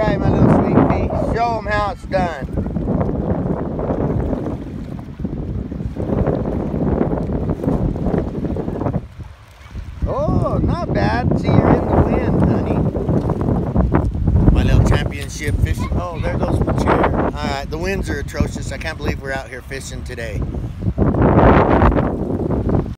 right, my little sweet pea. Show them how it's done. Oh, not bad. See, you're in the wind, honey. My little championship fishing. Oh, there goes my chair. All right, the winds are atrocious. I can't believe we're out here fishing today.